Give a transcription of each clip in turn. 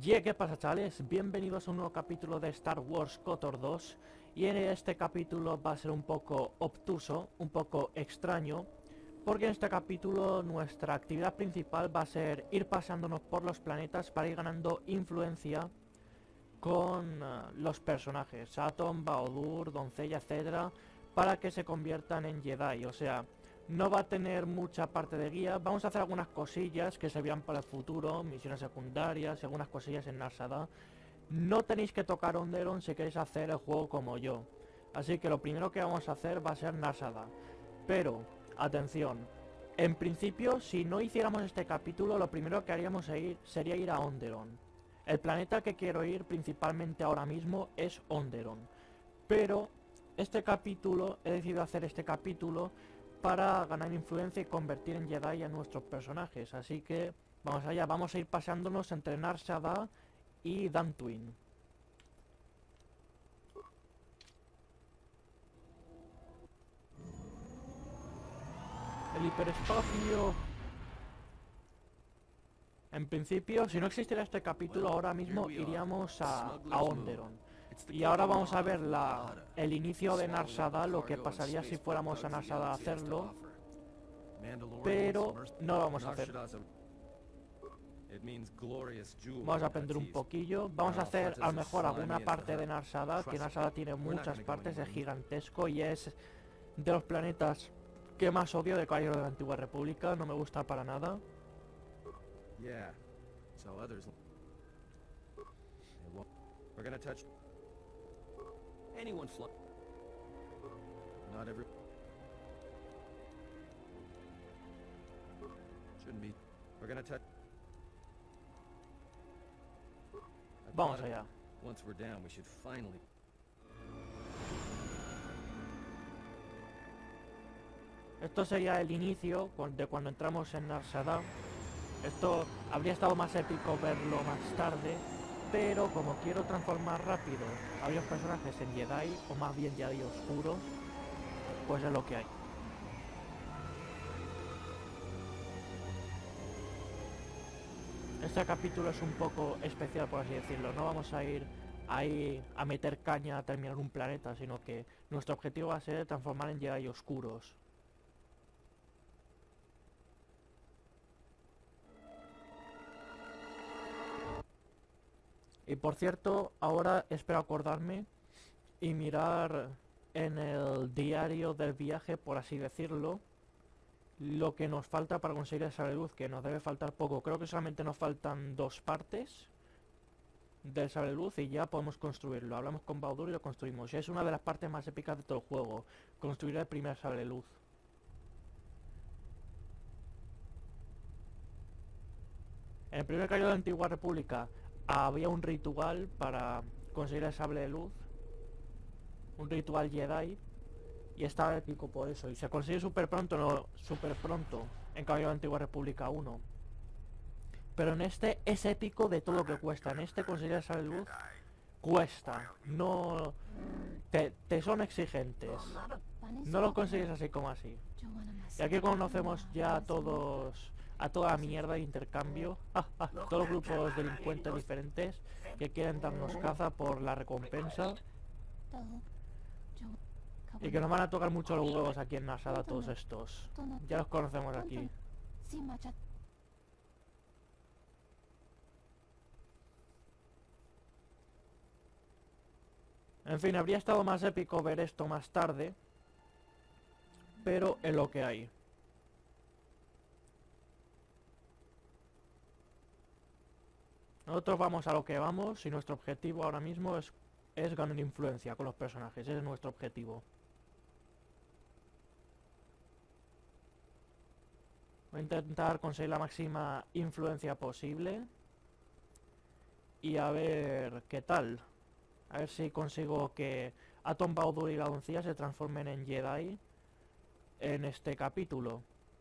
¿Qué pasa, chavales? Bienvenidos a un nuevo capítulo de Star Wars KOTOR 2. Y en este capítulo va a ser un poco obtuso, un poco extraño, porque en este capítulo nuestra actividad principal va a ser ir pasándonos por los planetas para ir ganando influencia con los personajes, Atom, Bao-Dur, Doncella, etcétera, para que se conviertan en Jedi. O sea, no va a tener mucha parte de guía. Vamos a hacer algunas cosillas que servirán para el futuro, misiones secundarias y algunas cosillas en Nar Shaddaa. No tenéis que tocar Onderon si queréis hacer el juego como yo. Así que lo primero que vamos a hacer va a ser Nar Shaddaa. Pero, atención, en principio, si no hiciéramos este capítulo, lo primero que haríamos sería ir a Onderon. El planeta que quiero ir principalmente ahora mismo es Onderon. Pero este capítulo, he decidido hacer este capítulo para ganar influencia y convertir en Jedi a nuestros personajes. Así que vamos allá, vamos a ir pasándonos entre Nar Shaddaa y Dantooine. El hiperespacio. En principio, si no existiera este capítulo, ahora mismo iríamos a Onderon. Y ahora vamos a ver el inicio de Nar Shaddaa, lo que pasaría si fuéramos a Nar Shaddaa a hacerlo. Pero no lo vamos a hacer. Vamos a aprender un poquillo. Vamos a hacer a lo mejor alguna parte de Nar Shaddaa, que Nar Shaddaa tiene muchas partes, es gigantesco y es de los planetas que más odio de Caballero de la Antigua República. No me gusta para nada. Yeah. So others. We're gonna touch anyone fly. Not every. Shouldn't be. We're gonna touch. Vamos allá. Once we're down, we should finally. Esto sería el inicio de cuando entramos en Nar Shaddaa. Esto habría estado más épico verlo más tarde, pero como quiero transformar rápido a varios personajes en Jedi, o más bien Jedi oscuros, pues es lo que hay. Este capítulo es un poco especial, por así decirlo. No vamos a ir ahí a meter caña a terminar un planeta, sino que nuestro objetivo va a ser transformar en Jedi oscuros. Y por cierto, ahora espero acordarme y mirar en el diario del viaje, por así decirlo, lo que nos falta para conseguir el sable luz, que nos debe faltar poco. Creo que solamente nos faltan 2 partes del sable luz y ya podemos construirlo. Hablamos con Bao-Dur y lo construimos. Y es una de las partes más épicas de todo el juego, construir el primer sable luz. En el primer Caballero de la Antigua República había un ritual para conseguir el sable de luz, un ritual Jedi, y estaba épico por eso, y se consigue súper pronto, en Caballero de la Antigua República 1. Pero en este es épico de todo lo que cuesta. En este conseguir el sable de luz cuesta, no te son exigentes, no lo consigues así como así. Y aquí conocemos ya a toda la mierda de intercambio, todos los grupos delincuentes diferentes que quieren darnos caza por la recompensa y que nos van a tocar mucho los huevos aquí en Nar Shaddaa todos estos. Ya los conocemos aquí. En fin, habría estado más épico ver esto más tarde, pero es lo que hay. Nosotros vamos a lo que vamos y nuestro objetivo ahora mismo es ganar influencia con los personajes. Ese es nuestro objetivo. Voy a intentar conseguir la máxima influencia posible y a ver qué tal. A ver si consigo que Atom, Bao-Dur y la Doncella se transformen en Jedi en este capítulo.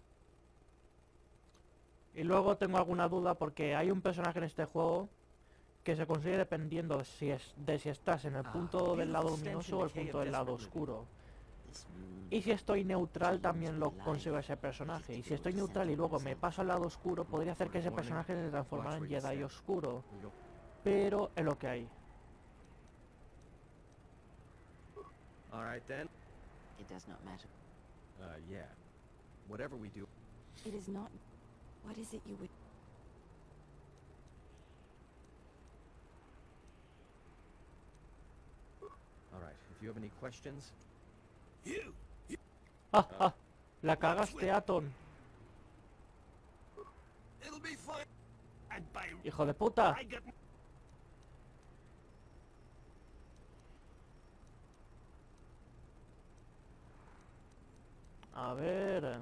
Y luego tengo alguna duda porque hay un personaje en este juego que se consigue dependiendo de si estás en el punto del lado luminoso o el punto del lado oscuro. Y si estoy neutral también lo consigo ese personaje. Y si estoy neutral y luego me paso al lado oscuro, podría hacer que ese personaje se transformara en Jedi oscuro. pero es lo que hay. All right then. It does not matter. Yeah. Whatever we do. It is not. What is it you would... All right. If you have any questions. ¡Ah, ah! La cagaste, Aton. It'll be fine. And by ¡Hijo de puta! I got A ver...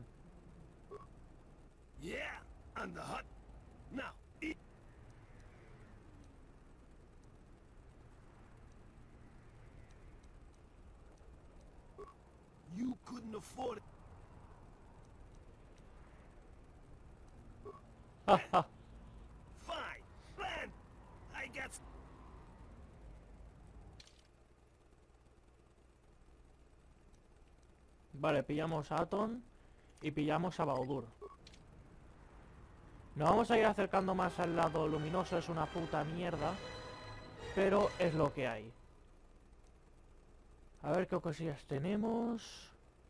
yeah, on the hut. Now, eat. You couldn't afford it. ¡Ah, ah! Fine. Plan. I got... Vale, pillamos a Aton y pillamos a Baudur. Nos vamos a ir acercando más al lado luminoso, es una puta mierda, pero es lo que hay. A ver qué cosillas tenemos.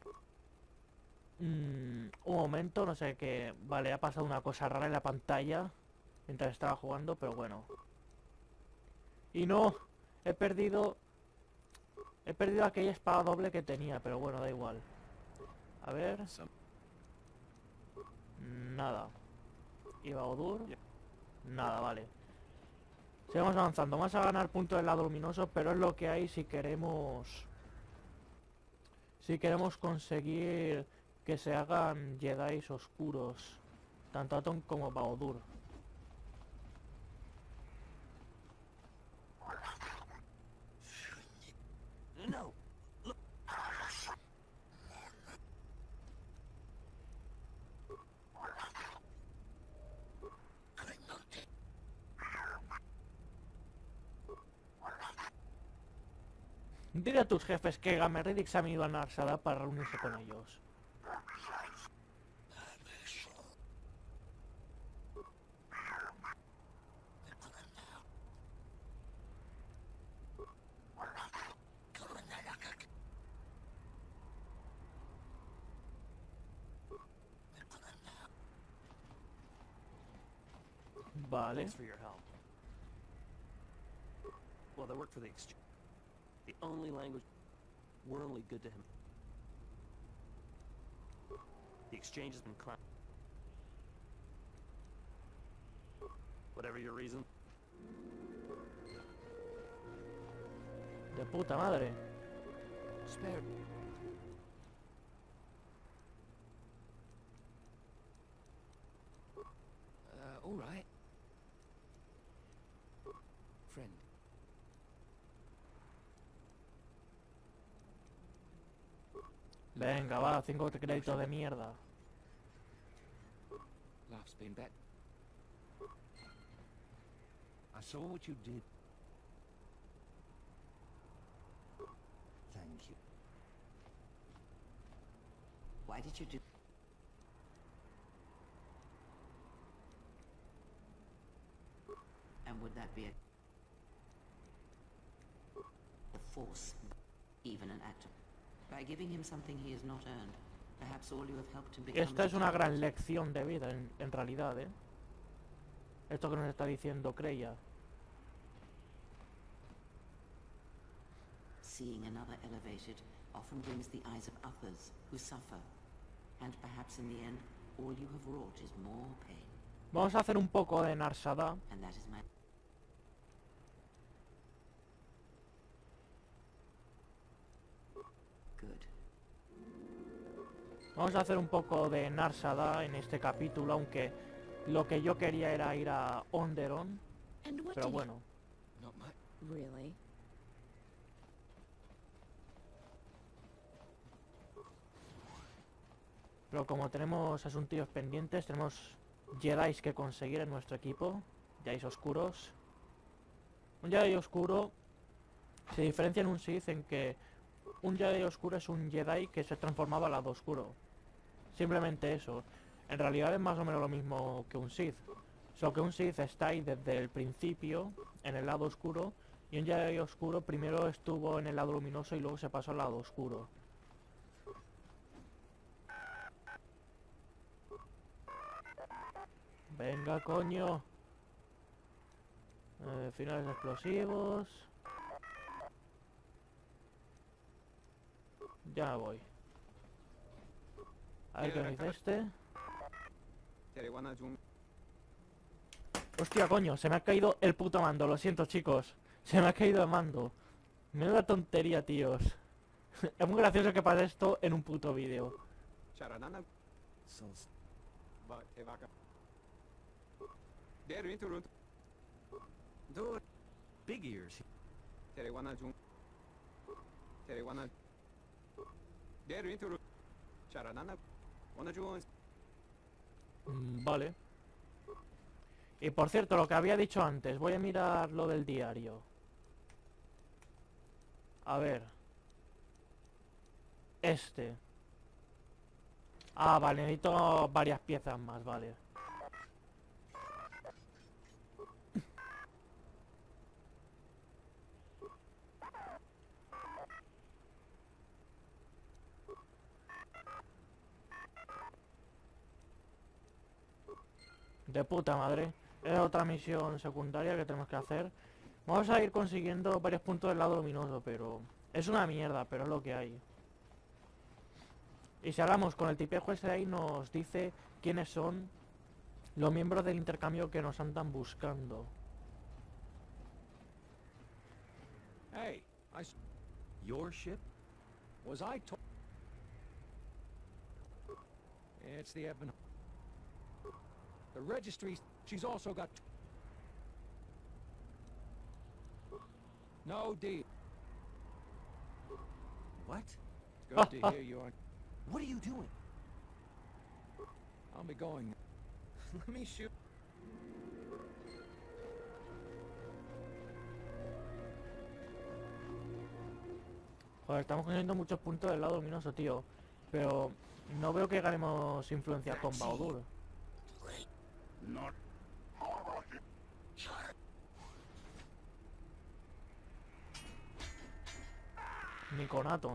Un momento, no sé qué... Vale, ha pasado una cosa rara en la pantalla mientras estaba jugando, pero bueno. Y no, he perdido aquella espada doble que tenía, pero bueno, da igual. A ver... Nada. ¿Y Baudur? Nada, vale. Seguimos avanzando. Vamos a ganar puntos del lado luminoso, pero es lo que hay si queremos... Si queremos conseguir que se hagan Jedis oscuros. Tanto Aton como Baudur. No. Dile a tus jefes que Gamerridic se ha ido a Narsada para reunirse con ellos. Vale. Thanks for your help. Well, they work for the exchange. The only language... We're only good to him. The exchange has been whatever your reason. De puta madre. Spared. All right. Friend. Venga, va, 5 créditos de mierda. Life's been better. I saw what you did. Thank you. Why did you do... And would that be a force, even an act of... By giving him something he has not earned, perhaps all you have helped him become... Esta es una gran lección de vida, en realidad, ¿eh? Esto que nos está diciendo Kreia. Seeing another elevated often brings the eyes of others who suffer. And perhaps in the end, all you have wrought is more pain. Vamos a hacer un poco de Narsada. And that is my... Good. Vamos a hacer un poco de Narsada en este capítulo, aunque lo que yo quería era ir a Onderon. And what Pero did bueno. Not much. Really? Pero como tenemos asuntillos pendientes, tenemos Jedis que conseguir en nuestro equipo. Jedis oscuros. Un Jedi oscuro se diferencia en un Sith en que un Jedi oscuro es un Jedi que se transformaba al lado oscuro. Simplemente eso. En realidad es más o menos lo mismo que un Sith. Solo que un Sith está ahí desde el principio, en el lado oscuro, y un Jedi oscuro primero estuvo en el lado luminoso y luego se pasó al lado oscuro. Venga, coño. Finales explosivos. Ya voy. A ver qué me dice este. Hostia, coño, se me ha caído el puto mando. Lo siento, chicos. Se me ha caído el mando. Menuda tontería, tíos. Es muy gracioso que pase esto en un puto vídeo. Dude, big ears. Vale. Y por cierto, lo que había dicho antes, voy a mirar lo del diario. A ver. Este. Ah, vale, necesito varias piezas más, vale. De puta madre. Es otra misión secundaria que tenemos que hacer. Vamos a ir consiguiendo varios puntos del lado luminoso, pero... Es una mierda, pero es lo que hay. Y si hablamos con el tipejo ese de ahí, nos dice quiénes son los miembros del intercambio que nos andan buscando. Hey, your ship? Was I told? It's the Ebon. The registry. She's also got. No deal. What? Good to hear you are. What are you doing? I'll be going. Let me shoot. Joder, estamos consiguiendo muchos puntos del lado luminoso, tío. Pero no veo que ganemos influencia con Bao-Dur. Ni con Aton.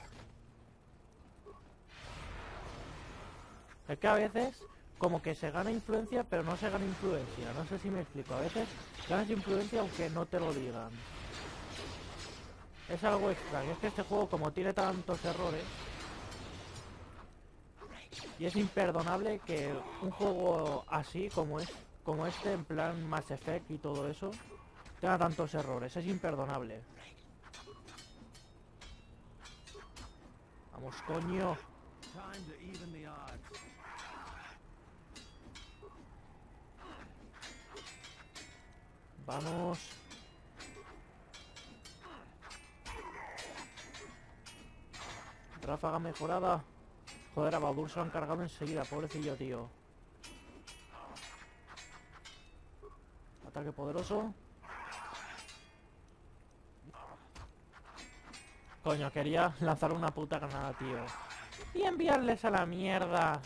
Es que a veces como que se gana influencia pero no se gana influencia. No sé si me explico. A veces ganas influencia aunque no te lo digan. Es algo extraño. Es que este juego como tiene tantos errores y es imperdonable que un juego así como este en plan Mass Effect y todo eso tenga tantos errores. Es imperdonable. Vamos, coño. Time to even the odds. Vamos. Ráfaga mejorada. Joder, a Bao-Dur se lo han cargado enseguida, pobrecillo, tío. Ataque poderoso. Coño, quería lanzar una puta granada, tío. Y enviarles a la mierda.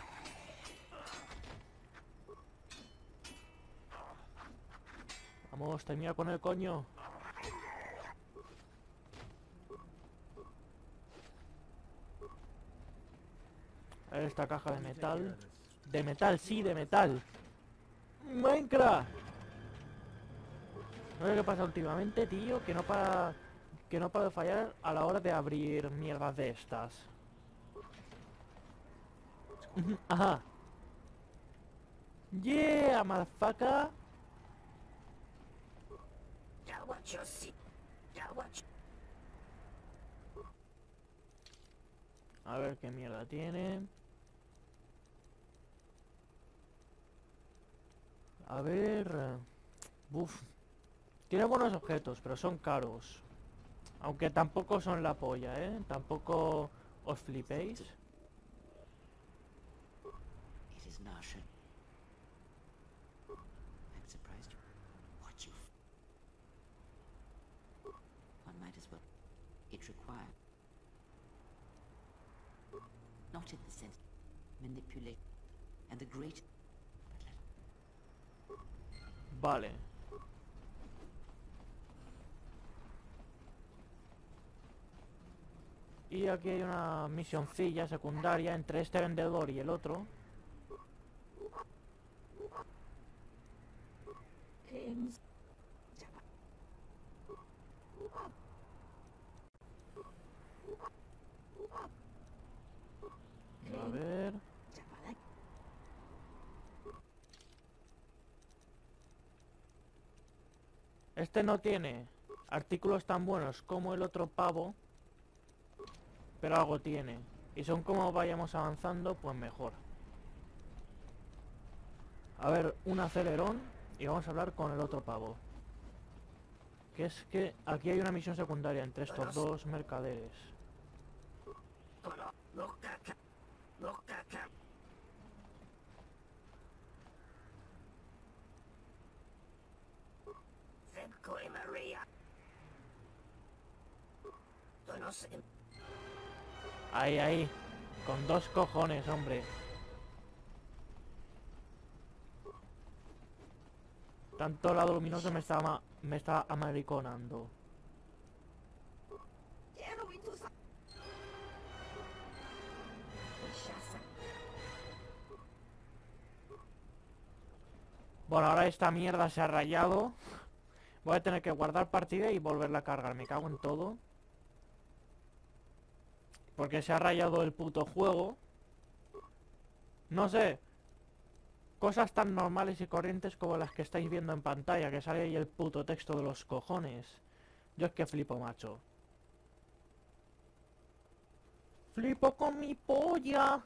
Vamos, termina con el coño. A ver esta caja de metal. De metal, sí, de metal. Minecraft. No sé qué pasa últimamente, tío, que no para de fallar a la hora de abrir mierdas de estas. Ajá. Yeah, motherfucker. A ver qué mierda tiene. A ver... Uf. Tiene buenos objetos, pero son caros. Aunque tampoco son la polla, ¿eh? Tampoco os flipéis. It is Nasha. I'm surprised you. What you... One might as well. It required. Not in the sense. Manipulate. And the great... Vale. Y aquí hay una misioncilla secundaria entre este vendedor y el otro. A ver... Este no tiene artículos tan buenos como el otro pavo, pero algo tiene. Y son como vayamos avanzando, pues mejor. A ver, un acelerón y vamos a hablar con el otro pavo. Que es que aquí hay una misión secundaria entre estos dos mercaderes. Ahí, ahí. Con dos cojones, hombre. Tanto lado luminoso me está amariconando. Bueno, ahora esta mierda se ha rayado. Voy a tener que guardar partida y volverla a cargar. Me cago en todo. Porque se ha rayado el puto juego. No sé. Cosas tan normales y corrientes como las que estáis viendo en pantalla. Que sale ahí el puto texto de los cojones. Yo es que flipo, macho. Flipo con mi polla.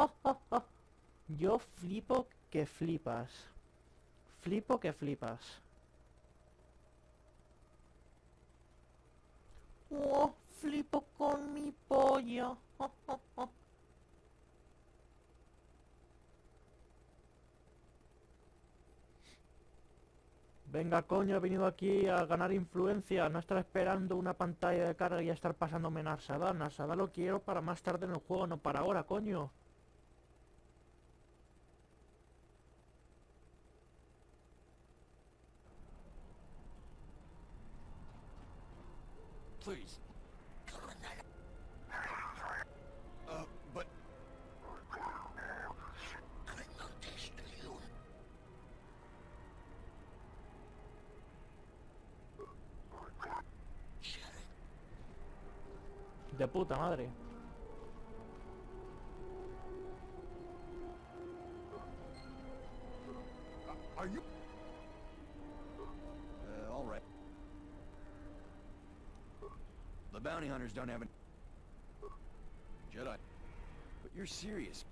Yo flipo que flipas. Flipo que flipas. Oh, flipo con mi polla. Venga, coño, he venido aquí a ganar influencia, no estar esperando una pantalla de carga y estar pasándome en Arsada. Arsada lo quiero para más tarde en el juego, no para ahora, coño. Please. But... De puta madre. Are you... all right. The bounty hunters don't have an... Jedi. But you're serious.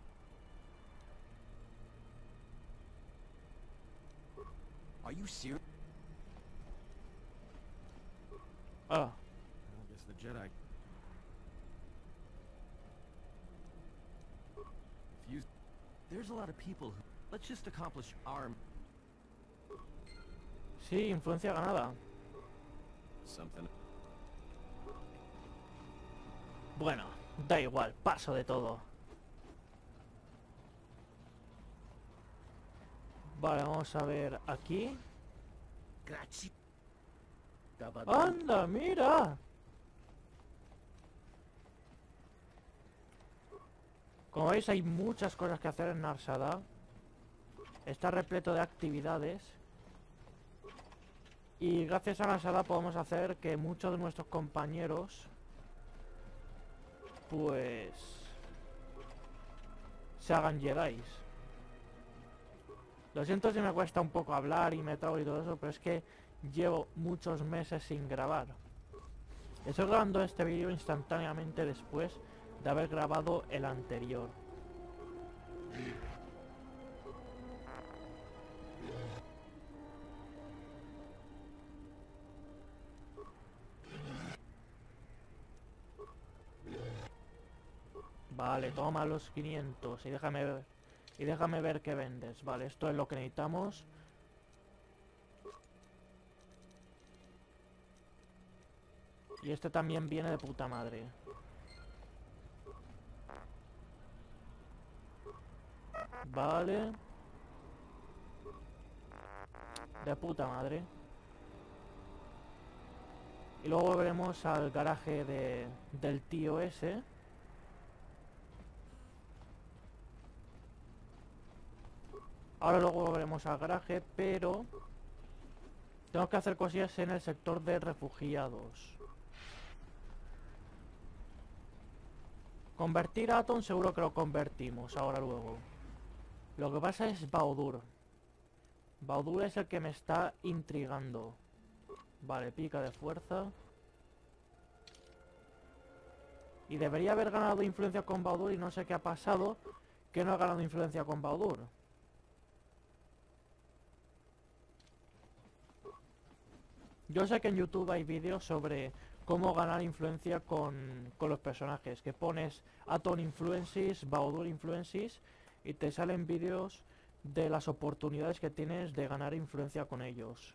Are you serious? Ah, I guess the Jedi... Fuse... There's a lot of people who... Let's just accomplish our... sí, influencia ganada. Something... Bueno, da igual, paso de todo. Vale, vamos a ver aquí. ¡Anda, mira! Como veis, hay muchas cosas que hacer en Arsada. Está repleto de actividades. Y gracias a Arsada podemos hacer que muchos de nuestros compañeros pues se hagan Jedis. Lo siento si me cuesta un poco hablar y me trago y todo eso, pero es que llevo muchos meses sin grabar. Estoy grabando este vídeo instantáneamente después de haber grabado el anterior. Vale, toma los 500 y déjame ver qué vendes. Vale, esto es lo que necesitamos. Y este también viene de puta madre. Vale. De puta madre. Y luego volveremos al garaje del tío ese. Ahora luego volveremos al garaje, pero tengo que hacer cosillas en el sector de refugiados. Convertir a Atom seguro que lo convertimos ahora luego. Lo que pasa es Baudur. Baudur es el que me está intrigando. Vale, pica de fuerza. Y debería haber ganado influencia con Baudur y no sé qué ha pasado que no ha ganado influencia con Baudur. Yo sé que en YouTube hay vídeos sobre cómo ganar influencia con los personajes. Que pones Atom Influences, Baudur Influences y te salen vídeos de las oportunidades que tienes de ganar influencia con ellos.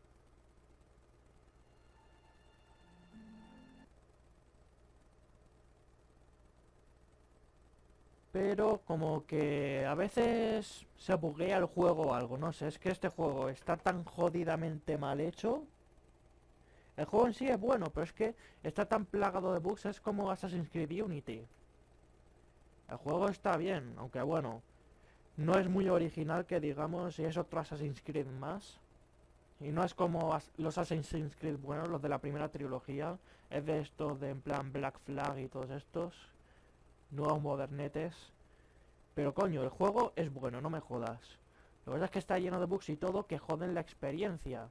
Pero como que a veces se buguea el juego o algo, no sé, es que este juego está tan jodidamente mal hecho. El juego en sí es bueno, pero es que está tan plagado de bugs, es como Assassin's Creed Unity. El juego está bien, aunque bueno, no es muy original que digamos, y es otro Assassin's Creed más. Y no es como los Assassin's Creed buenos, los de la primera trilogía. Es de estos de en plan Black Flag y todos estos nuevos modernetes. Pero coño, el juego es bueno, no me jodas. Lo verdad es que está lleno de bugs y todo que joden la experiencia.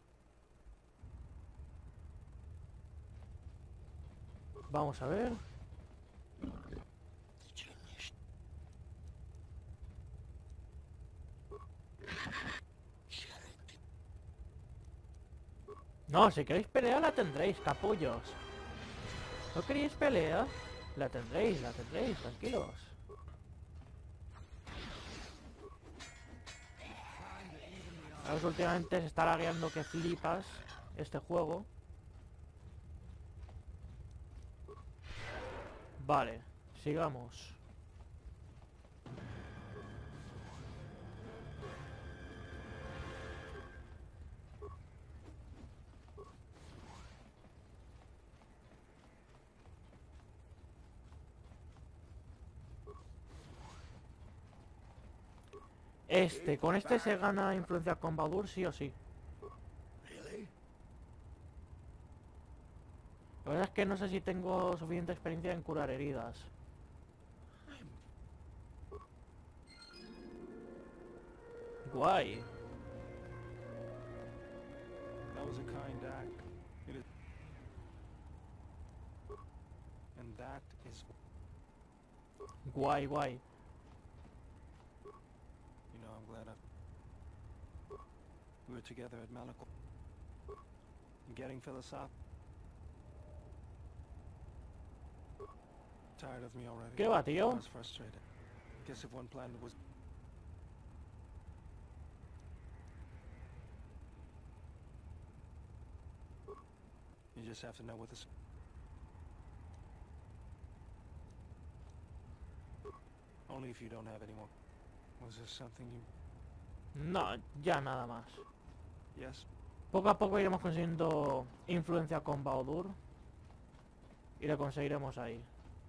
Vamos a ver. No, si queréis pelea la tendréis, capullos. ¿No queréis pelea? La tendréis, tranquilos. Ahora últimamente se está lagueando que flipas este juego. Vale, sigamos. Con este se gana influencia con Baudur, sí o sí. Really? La verdad es que no sé si tengo suficiente experiencia en curar heridas. Guay. That was a kind act. It is... And that is... Guay, guay. You know, I'm glad we were together at Malachor. Getting philosophical. Tired of me already. ¿Qué va, tío? I was frustrated. Guess if one plan was... You just have to know what this... Only if you don't have any more. Was there something you... No, ya nada más. Yes? Poco a poco iremos consiguiendo influencia con Baudur. Y lo conseguiremos ahí.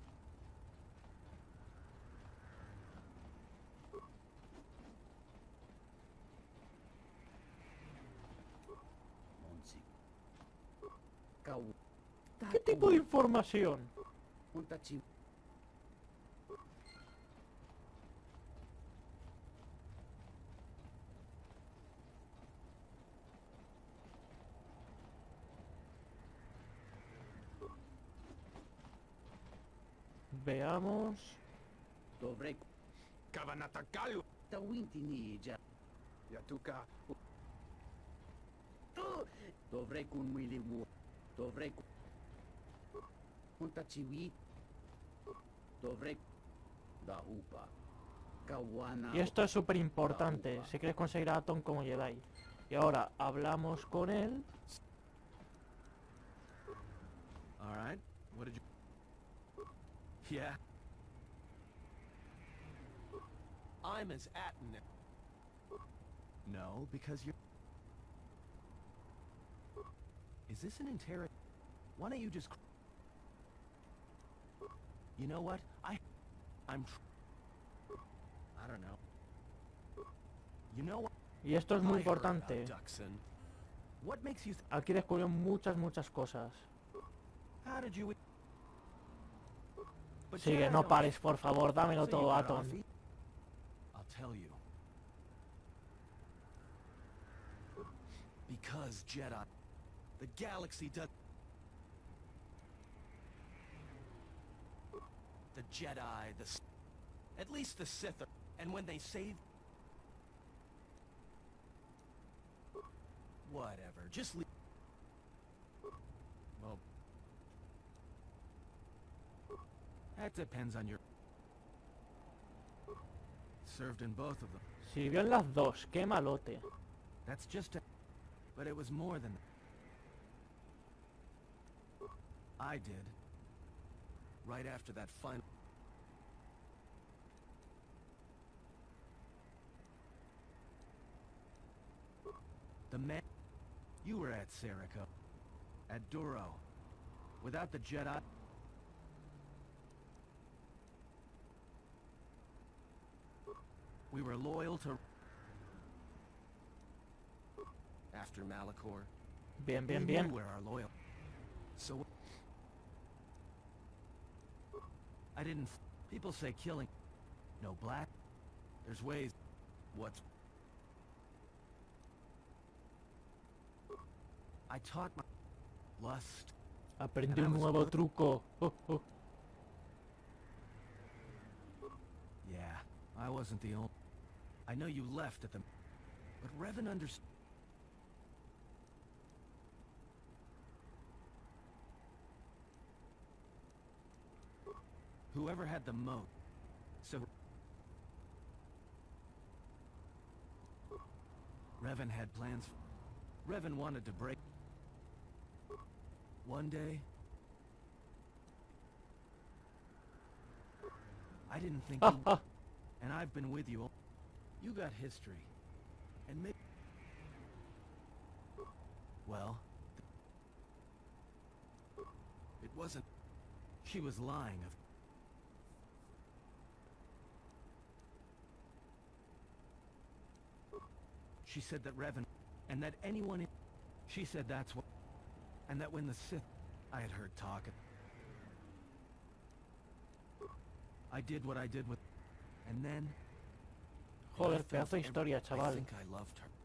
¿Qué tipo de información? Veamos. Dovrei Kavanatakalu. tawintini già. Yatuka. Dovrei con Willy Wu. Dovrei con Tachiwi. Dovrei da Upa. Kawana. Y esto es súper importante si quieres conseguir a Atom como Jedi. Y ahora hablamos con él. All right. What did you... Yeah. I'm as Atten. No, because you're... Is this an interrogation? Why don't you just... You know what? I don't know. You know what? Y esto es muy I heard about importante. Duxon. What makes you... Aquí descubrió muchas cosas. How did you... But Sigue, Jedi no don't- pares, por favor, dámelo So you todo, got Atom. off e- I'll tell you. Because Jedi... The galaxy does... The Jedi, the... At least the Sith are... And when they save... Whatever, just leave... Well... That depends on your... Served in both of them. Sirvió en las dos, qué malote. That's just a... But it was more than... I did. Right after that final... The man... You were at Serico. At Duro. Without the Jedi... We were loyal to... After Malachor. Bien, We bien, knew bien. where our loyal... So... I didn't... People say killing... No black... There's ways... What's... I taught my... Lust... Aprendí And I un was nuevo good. truco. Yeah, I wasn't the only... I know you left at the... But Revan understood... Whoever had the moat... So... Revan had plans... Revan wanted to break... One day... I didn't think you... And I've been with you all... You got history. And maybe... Well... It wasn't... She was lying of... She said that Revan... And that anyone in... She said that's what... And that when the Sith... I had heard talk... I did what I did with... And then... Joder, I felt pedazo de historia, I chaval. think I loved her.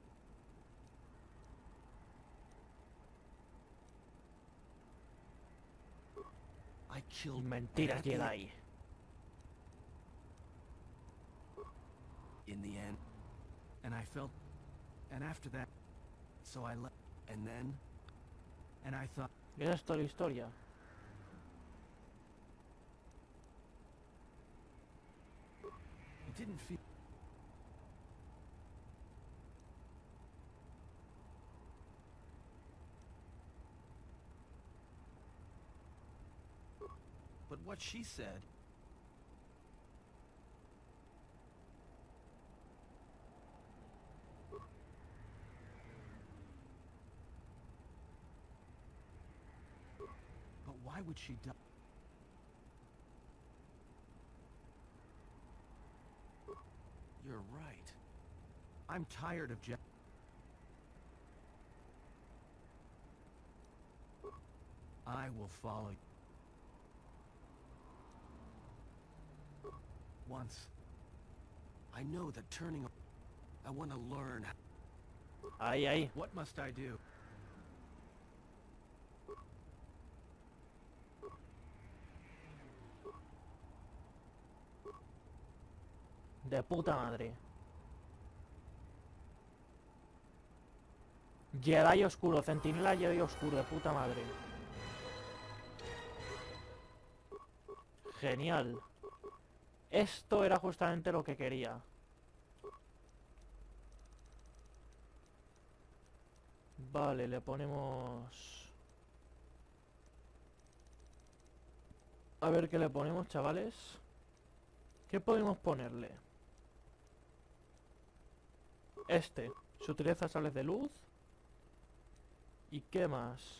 I killed... Mentiras, and at the Jedi. In the end. And I felt... And after that... So I left... And then... And I thought... Esa es toda la historia. It didn't feel... But what she said... But why would she die? You're right. I'm tired of Jeff. I will follow you. Once. I know that turning... I want to learn. Ahí, ahí. What must I do? De puta madre. Jedi oscuro, centinela Jedi oscuro, de puta madre. Genial. Esto era justamente lo que quería. Vale, le ponemos... A ver qué le ponemos, chavales. ¿Qué podemos ponerle? Este. Se utiliza sables de luz. ¿Y qué más?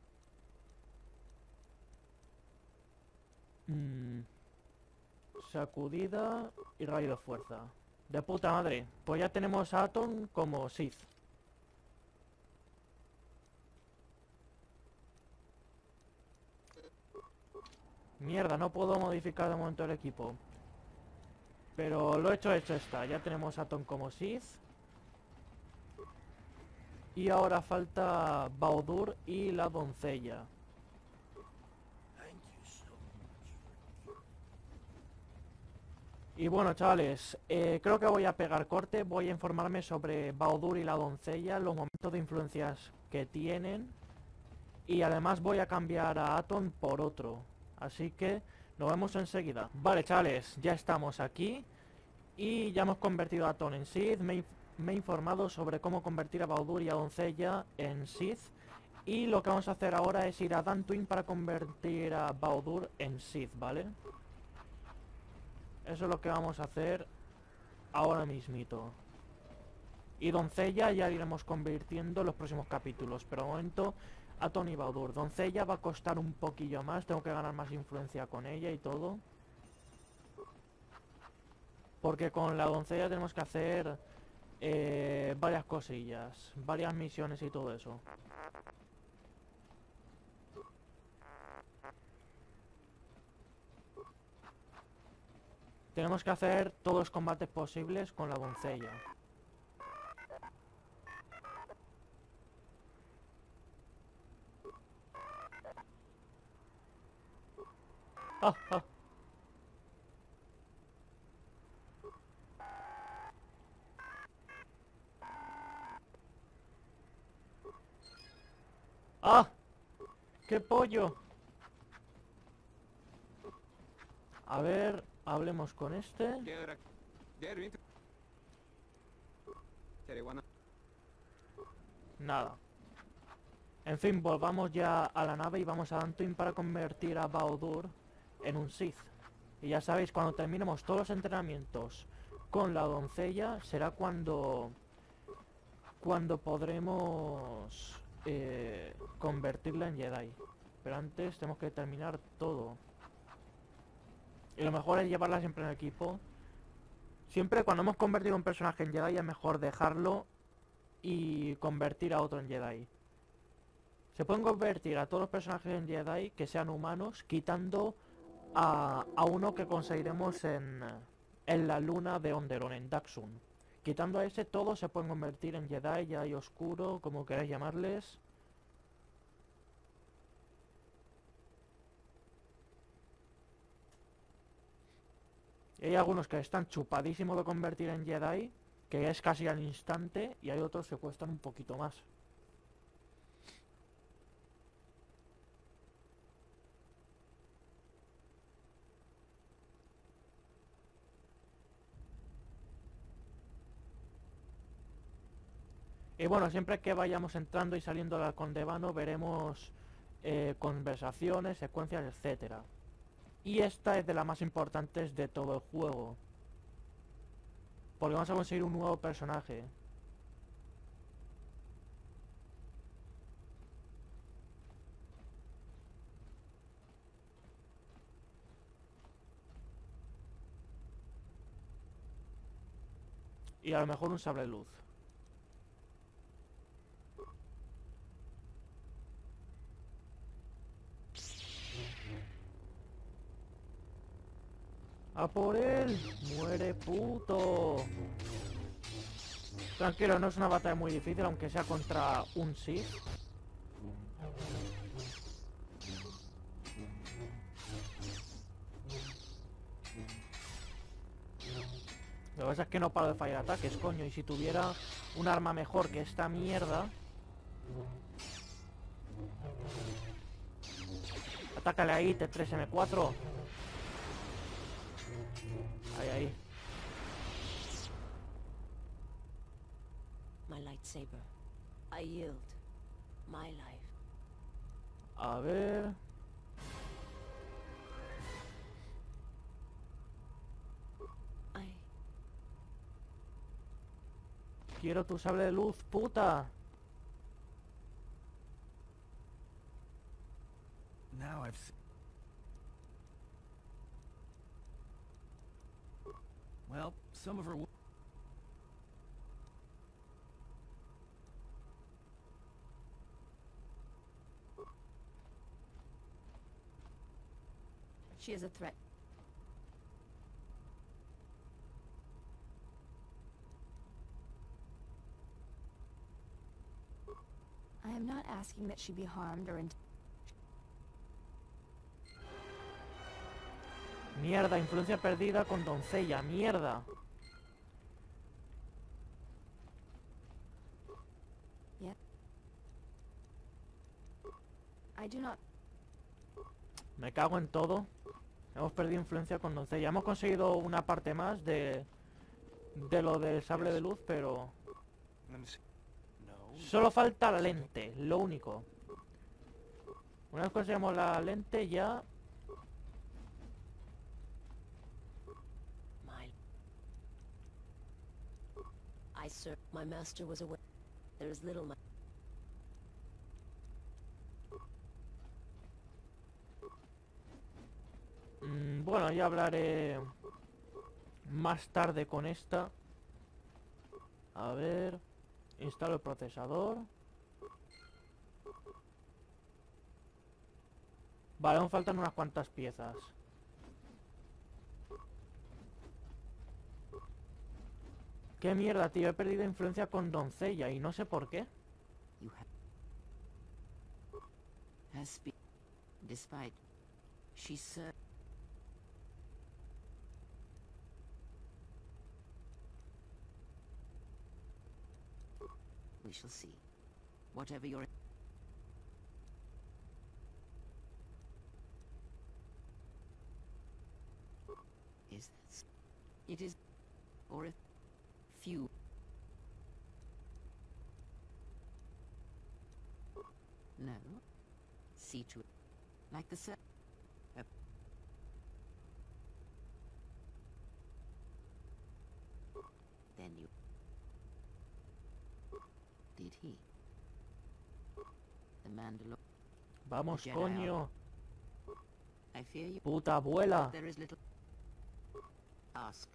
Sacudida y rayo de fuerza. De puta madre. Pues ya tenemos a Atom como Sith. Mierda, no puedo modificar de momento el equipo. Pero lo hecho está. Ya tenemos a Atom como Sith. Y ahora falta Bao-Dur y la doncella. Y bueno, chavales, creo que voy a pegar corte. Voy a informarme sobre Bao-Dur y la doncella, los momentos de influencias que tienen. Y además voy a cambiar a Atom por otro. Así que nos vemos enseguida. Vale, chavales, ya estamos aquí. Y ya hemos convertido a Atom en Sith. Me he informado sobre cómo convertir a Bao-Dur y a doncella en Sith. Y lo que vamos a hacer ahora es ir a Dantooine para convertir a Bao-Dur en Sith, ¿vale? Eso es lo que vamos a hacer ahora mismito. Y doncella ya iremos convirtiendo en los próximos capítulos. Pero de momento, Atom y Bao-Dur. Doncella va a costar un poquillo más. Tengo que ganar más influencia con ella y todo. Porque con la doncella tenemos que hacer varias cosillas. Varias misiones y todo eso. Tenemos que hacer todos los combates posibles con la doncella. ¡Ah, ah! ¡Ah! ¡Qué pollo! A ver, hablemos con este. Nada. En fin, volvamos ya a la nave y vamos a Dantooine para convertir a Bao-Dur en un Sith. Y ya sabéis, cuando terminemos todos los entrenamientos con la doncella, será cuando podremos convertirla en Jedi. Pero antes tenemos que terminar todo. Y lo mejor es llevarla siempre en el equipo. Siempre cuando hemos convertido un personaje en Jedi es mejor dejarlo y convertir a otro en Jedi. Se pueden convertir a todos los personajes en Jedi que sean humanos, quitando a uno que conseguiremos en la luna de Onderon, en Daxun. Quitando a ese, todos se pueden convertir en Jedi, Jedi oscuro, como queráis llamarles. Y hay algunos que están chupadísimos de convertir en Jedi, que es casi al instante, y hay otros que cuestan un poquito más. Y bueno, siempre que vayamos entrando y saliendo del halcón de Vano veremos conversaciones, secuencias, etcétera. Y esta es de las más importantes de todo el juego, porque vamos a conseguir un nuevo personaje. Y a lo mejor un sable de luz. ¡A por él! ¡Muere, puto! Tranquilo, no es una batalla muy difícil, aunque sea contra un Sith. Lo que pasa es que no paro de fallar ataques, coño. Y si tuviera un arma mejor que esta mierda... Atácale ahí, T3M4. Ahí, ahí. My lightsaber. I yield. My life. A ver... I... Quiero tu sable de luz, puta. Now I've well, some of her She is a threat. I am not asking that she be harmed or Mierda, influencia perdida con doncella, mierda. Yep. I do not. Me cago en todo. Hemos perdido influencia con doncella. Hemos conseguido una parte más de lo del sable de luz, pero Let me see. No. solo falta la lente, lo único. Una vez conseguimos la lente ya... My master was away. There is little Bueno, ya hablaré más tarde con esta. A ver... Instalo el procesador. Vale, aún faltan unas cuantas piezas. Qué mierda, tío. He perdido influencia con doncella y no sé por qué. You has speed, despite she served. We shall see. Whatever your is this? It is, or a few. No. See to it. Like the sir. Then you. Did he? The Mandalor. Vamos, Jedi coño. I fear you. Puta abuela. There is little. Ask.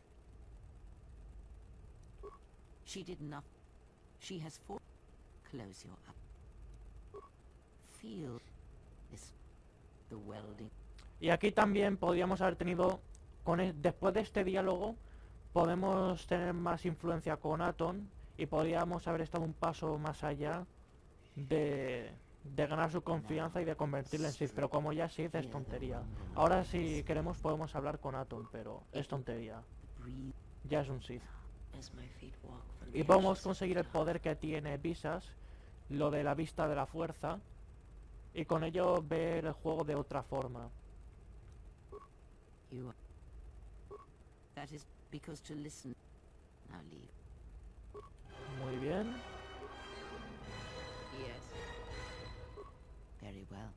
She did not. She has fought. Close your eyes. Feel this. The welding. Y aquí también podríamos haber tenido... después de este diálogo, podemos tener más influencia con Aton. Y podríamos haber estado un paso más allá de ganar su confianza y de convertirle en Sith. Pero como ya Sith es tontería. Ahora si queremos podemos hablar con Aton, pero es tontería. Breathe Ya es un Sith. as my feet walk from Y the podemos ashes conseguir el poder que tiene Visas, lo de la vista de la fuerza, y con ello ver el juego de otra forma. You are. That is because to listen. Now leave. Muy bien. Yes. Very well.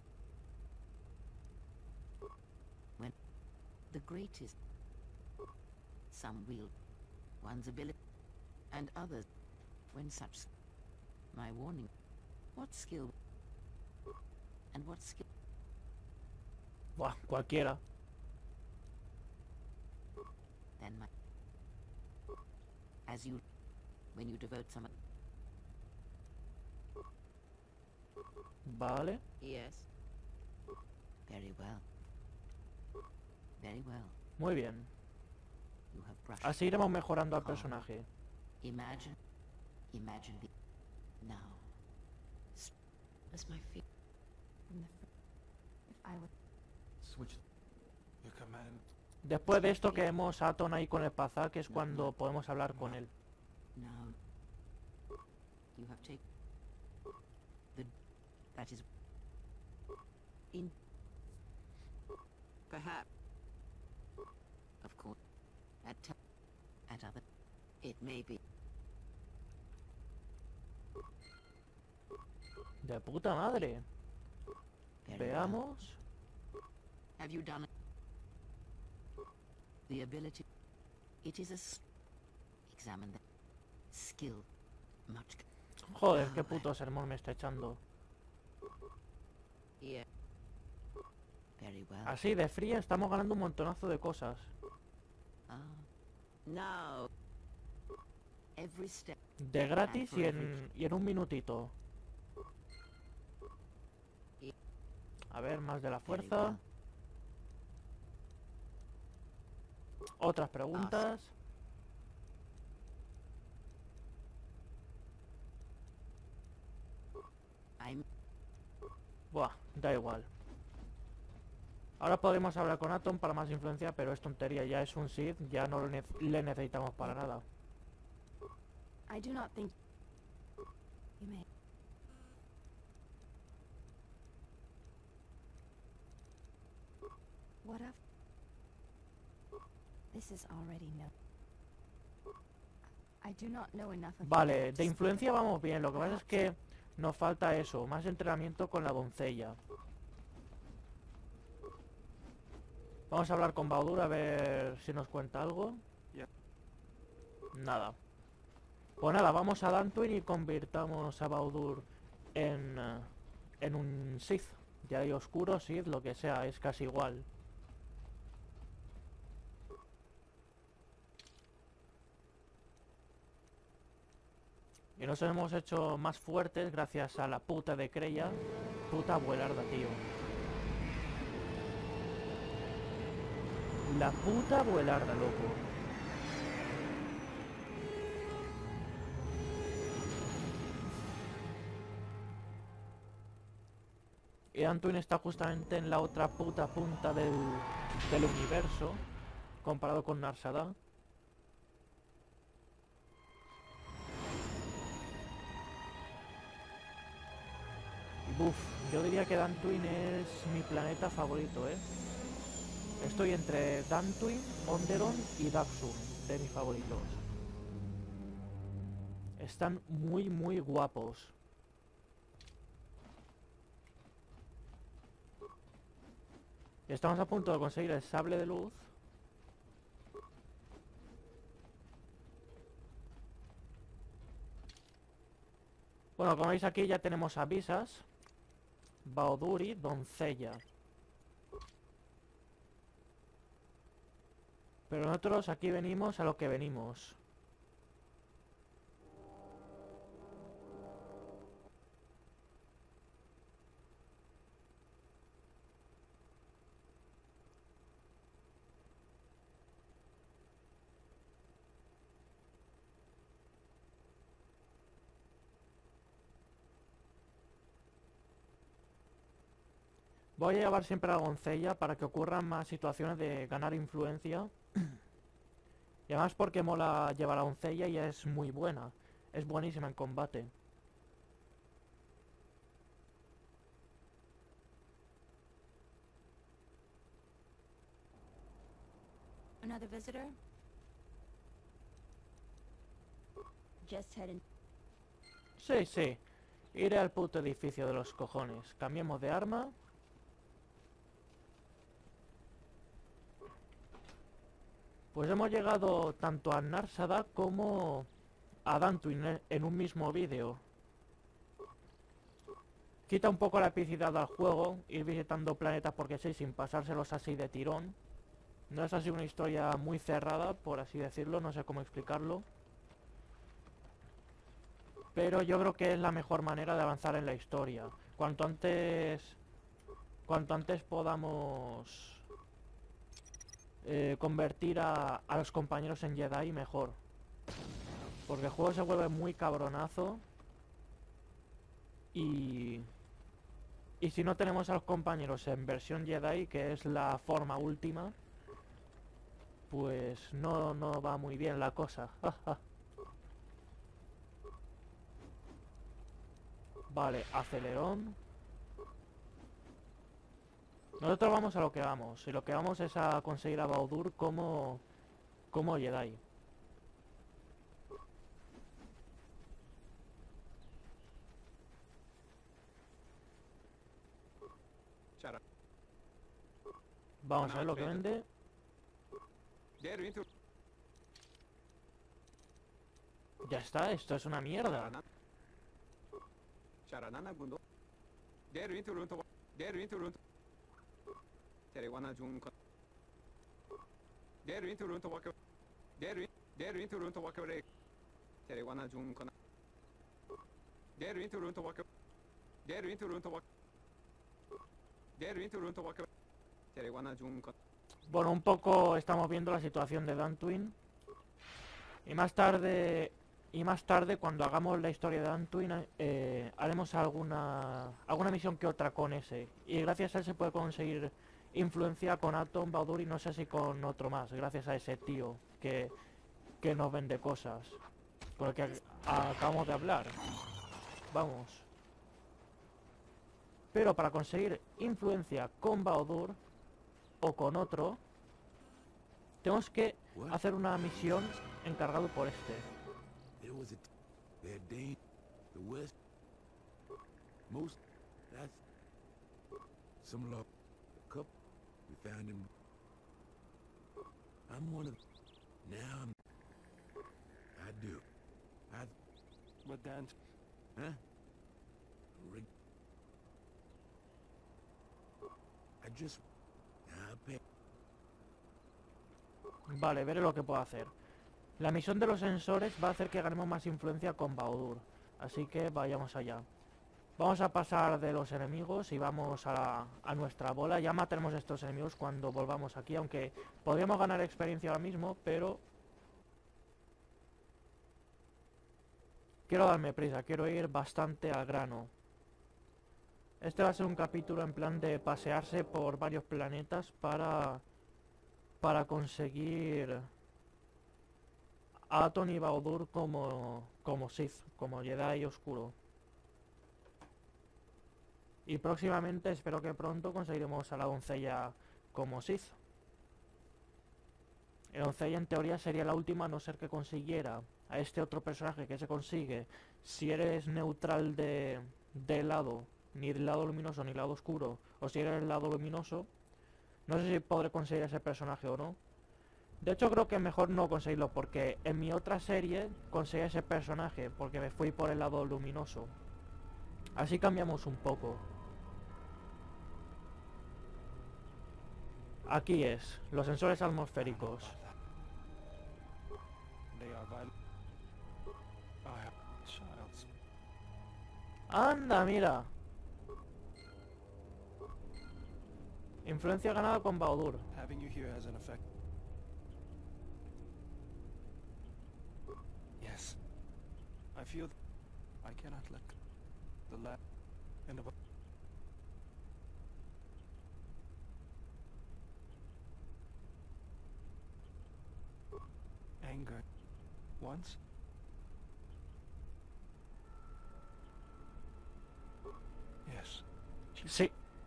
When the greatest, some wield one's ability, and others, when such. My warning. What skill? And what skill? Buah, cualquiera. Then my. As you, when you devote some. Vale. Yes. Very well. Very well. Muy bien. You have brushed. Así iremos mejorando al personaje. Imagine the. Now. as my feet from the if I would switch. Your command. Después de esto queremos a Aton ahí con el Pazak, que es cuando podemos hablar con él. Now. You have taken. The. That is. In. Perhaps. Of course. At other. It may be. De puta madre. Very well. Veamos. Have you done it? The ability. It is a. Examine the. Skill. Much. Joder, qué puto sermón me está echando. Yeah. well. Así, de fría, estamos ganando un montonazo de cosas. Ah. No. Every step. De gratis y en un minutito. A ver, más de la fuerza. Otras preguntas. I'm Buah, da igual. Ahora podemos hablar con Atom para más influencia, pero es tontería, ya es un Sith, ya no le necesitamos para nada. I do not think you may. What if this is already known? I do not know enough of Vale, de influencia vamos bien, lo que pasa es que nos falta eso, más entrenamiento con la doncella. Vamos a hablar con Baudur a ver si nos cuenta algo. Nada. Pues nada, vamos a Dantooine y convirtamos a Baudur en un Sith. Ya hay oscuro, Sith, lo que sea, es casi igual. Y nos hemos hecho más fuertes gracias a la puta de Kreia. Puta abuelarda, tío. La puta abuelarda, loco. Y Dantooine está justamente en la otra puta punta del universo, comparado con Nar Shaddaa. Buf, yo diría que Dantooine es mi planeta favorito, ¿eh? Estoy entre Dantooine, Onderon y Daxur, de mis favoritos. Están muy, muy guapos. Estamos a punto de conseguir el sable de luz. Bueno, como veis aquí ya tenemos a Visas, Bauduri, doncella. Pero nosotros aquí venimos a lo que venimos. Voy a llevar siempre a la doncella para que ocurran más situaciones de ganar influencia. Y además porque mola llevar a la doncella y es muy buena. Es buenísima en combate. Another visitor? Just heading. Sí, sí. Iré al puto edificio de los cojones. Cambiemos de arma. Pues hemos llegado tanto a Nar Shaddaa como a Dantooine en un mismo vídeo. Quita un poco la epicidad al juego, ir visitando planetas porque sí, sin pasárselos así de tirón. No es así una historia muy cerrada, por así decirlo, no sé cómo explicarlo. Pero yo creo que es la mejor manera de avanzar en la historia. Cuanto antes podamos convertir a los compañeros en Jedi, mejor. Porque el juego se vuelve muy cabronazo. Y si no tenemos a los compañeros en versión Jedi, que es la forma última, pues no va muy bien la cosa. Vale, acelerón. Nosotros vamos a lo que vamos. Y lo que vamos es a conseguir a Baudur como Jedi. Vamos a ver lo que vende. Ya está, esto es una mierda. Terewana Junko. Deru into Runto Waka. Deru into Runto Waka. Terewana Junko. Deru into Runto Waka. Deru into Runto Waka. Deru into Runto Waka. Terewana Junko. Bueno, un poco estamos viendo la situación de Dantooine. Y más tarde, cuando hagamos la historia de Dantooine, haremos alguna misión que otra con ese. Y gracias a él se puede conseguir influencia con Atom, Baudur y no sé si con otro más. Gracias a ese tío que nos vende cosas. Con el que acabamos de hablar. Vamos. Pero para conseguir influencia con Baudur o con otro, tenemos que hacer una misión encargado por este. There was a there Dane, the West, most that's some love cup we found him. I'm one of now I do. But Dan, Huh? I just I pay. Vale, veré lo que puedo hacer. La misión de los sensores va a hacer que ganemos más influencia con Baudur. Así que vayamos allá. Vamos a pasar de los enemigos y vamos a nuestra bola. Ya mataremos a estos enemigos cuando volvamos aquí. Aunque podríamos ganar experiencia ahora mismo, pero quiero darme prisa. Quiero ir bastante al grano. Este va a ser un capítulo en plan de pasearse por varios planetas para conseguir a Atom y Baudur como Sith, como Jedi oscuro. Y próximamente, espero que pronto, conseguiremos a la doncella como Sith. La doncella en teoría sería la última, a no ser que consiguiera a este otro personaje que se consigue si eres neutral de lado, ni del lado luminoso ni lado oscuro, o si eres el lado luminoso. No sé si podré conseguir ese personaje o no. De hecho creo que es mejor no conseguirlo, porque en mi otra serie conseguí ese personaje porque me fui por el lado luminoso. Así cambiamos un poco. Aquí es, los sensores atmosféricos. they are violent. I have childs. ¡Anda, mira! Influencia ganada con Baudur. Having you here has an effect. Yes. I feel I cannot let the lab and the anger once. Yes. Sí.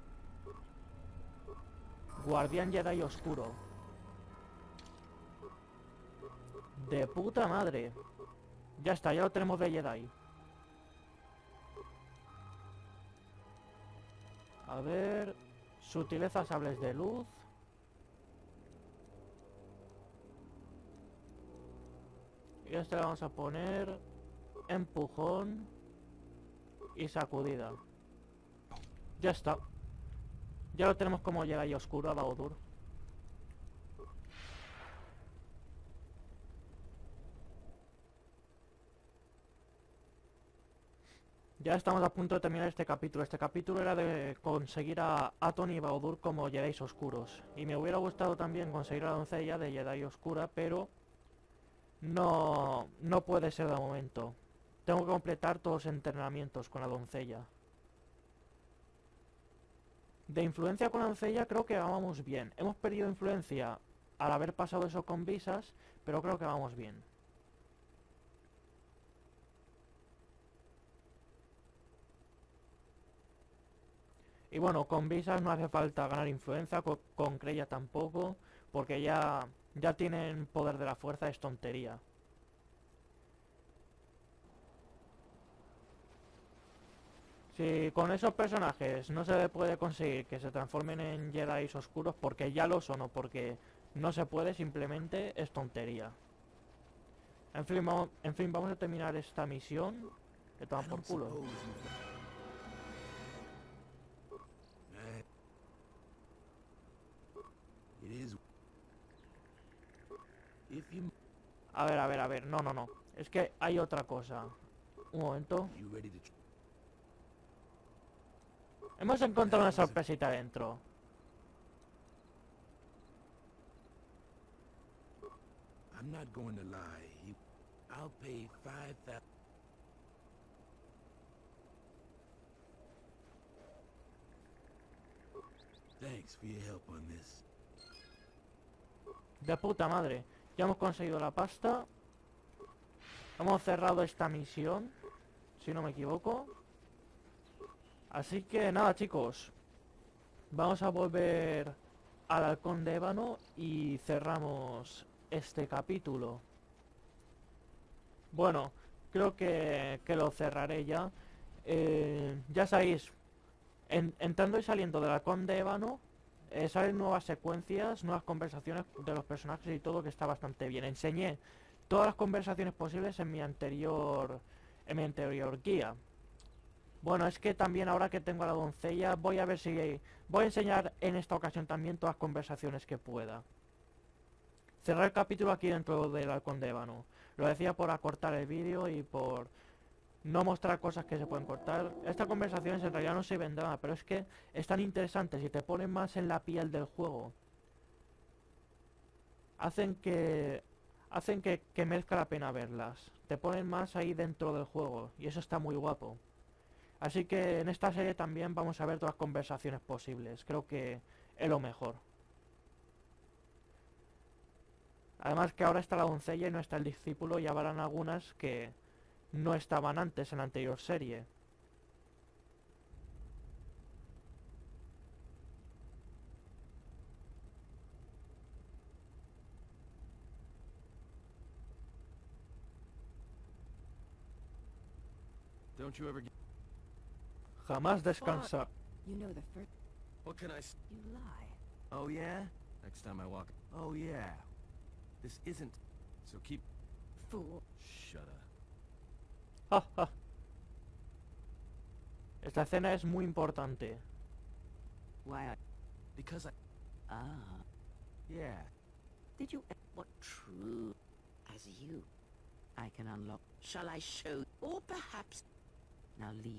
Guardián Jedi oscuro. De puta madre. Ya está, ya lo tenemos de Jedi. A ver... Sutileza, sables de luz. Y a este le vamos a poner... Empujón. Y sacudida. Ya está. Ya lo tenemos como Jedi oscuro a Baudur. Ya estamos a punto de terminar este capítulo. Este capítulo era de conseguir a Atom y Baudur como Jedi oscuros. Y me hubiera gustado también conseguir a la doncella de Jedi oscura, pero no puede ser de momento. Tengo que completar todos los entrenamientos con la doncella. De influencia con la doncella creo que vamos bien. Hemos perdido influencia al haber pasado eso con Visas, pero creo que vamos bien. Y bueno, con Visas no hace falta ganar influencia, con Kreia tampoco, porque ya tienen poder de la fuerza, es tontería. Si con esos personajes no se puede conseguir que se transformen en Jedi oscuros porque ya lo son o porque no se puede, simplemente es tontería. En fin, vamos a terminar esta misión. Que toman por culo. If you A ver, a ver, a ver. No, no, no. Es que hay otra cosa. Un momento. you ready to Hemos encontrado una sorpresita dentro. I'm not going to lie. I'll pay 5,000. Thanks for your help on this. De puta madre. Ya hemos conseguido la pasta. Hemos cerrado esta misión, si no me equivoco. Así que nada, chicos. Vamos a volver al Halcón de Ébano y cerramos este capítulo. Bueno, creo que lo cerraré ya. Ya sabéis, entrando y saliendo del Halcón de Ébano, salen nuevas secuencias, nuevas conversaciones de los personajes y todo, que está bastante bien. Enseñé todas las conversaciones posibles en mi anterior guía. Bueno, es que también ahora que tengo a la doncella, voy a ver si voy a enseñar en esta ocasión también todas las conversaciones que pueda. Cerrar el capítulo aquí dentro del Halcón de Ébano. Lo decía por acortar el vídeo y por no mostrar cosas que se pueden cortar. Estas conversaciones en realidad no se ven nada, pero es que están interesantes y te ponen más en la piel del juego. Hacen que merezca la pena verlas. Te ponen más ahí dentro del juego y eso está muy guapo. Así que en esta serie también vamos a ver todas las conversaciones posibles. Creo que es lo mejor. Además que ahora está la doncella y no está el discípulo, y habrán algunas que no estaban antes en la anterior serie. Don't you ever get... Jamás descansar. You know the first... What can I s... You lie. Oh, yeah? Next time I walk... Oh, yeah. This isn't... So keep... Fool. Shut up. Ja, ja. Esta escena es muy importante. Why? Because I... Ah. Yeah. Did you? What true? As you, I can unlock. Shall I show? Or perhaps. Now leave.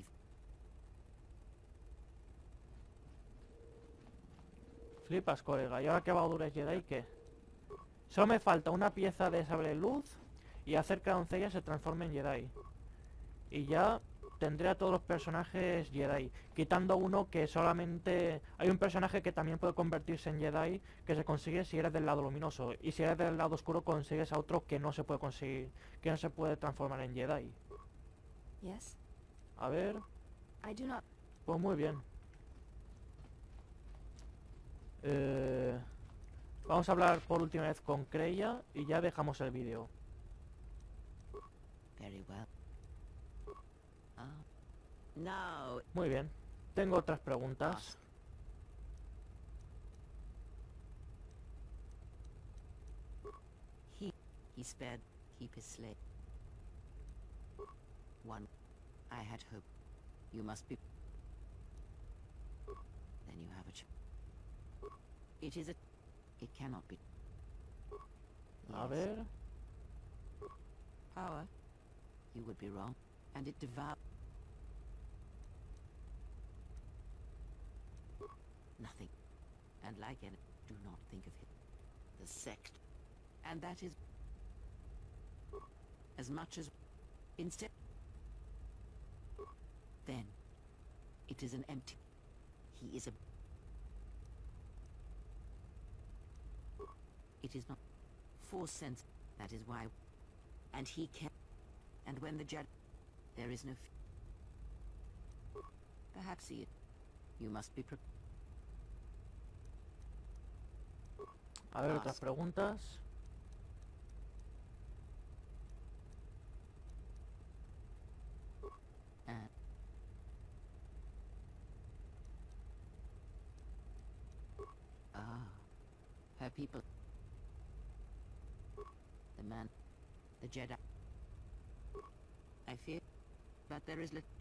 Flipas, colega. ¿Y ahora qué Badures Jedi qué? Solo me falta una pieza de sable luz y hacer que la doncella se transforme en Jedi. Y ya tendré a todos los personajes Jedi, quitando uno que solamente... Hay un personaje que también puede convertirse en Jedi, que se consigue si eres del lado luminoso. Y si eres del lado oscuro consigues a otro que no se puede conseguir, que no se puede transformar en Jedi. Yes? A ver... I do not... Pues muy bien. Vamos a hablar por última vez con Kreia y ya dejamos el vídeo. Very well. No. Muy bien. Tengo otras preguntas. He spared. Keep his slave. One. I had hope. You must be. Then you have a It is a... It cannot be. A ver... Power. You would be wrong. And it devours... Nothing. And like it, do not think of it. The sect. And that is... As much as... Instead... Then... It is an empty... He is a... It is not... Force sense. That is why... And he can... And when the Jedi... There is no... Perhaps he... You must be prepared. A ver, otras preguntas. Her people. The man. The Jedi. I fear. But there is little...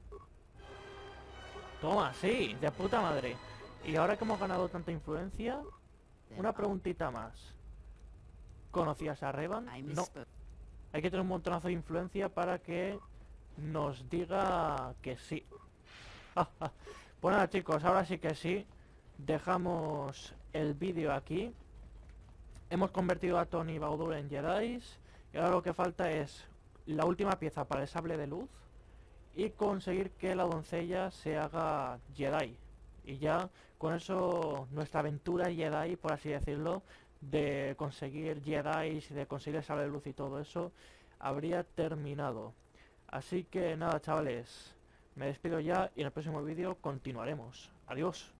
Toma, sí, de puta madre. Y ahora que hemos ganado tanta influencia, una preguntita más. ¿Conocías a Revan? I No. misspoke. Hay que tener un montonazo de influencia para que nos diga que sí. Pues nada, chicos, ahora sí que sí. Dejamos el vídeo aquí. Hemos convertido a Tony y Baudur en Jedi. Y ahora lo que falta es la última pieza para el sable de luz y conseguir que la doncella se haga Jedi. Y ya con eso nuestra aventura Jedi, por así decirlo, de conseguir Jedi y de conseguir el sable de luz y todo eso, habría terminado. Así que nada, chavales, me despido ya y en el próximo vídeo continuaremos. Adiós.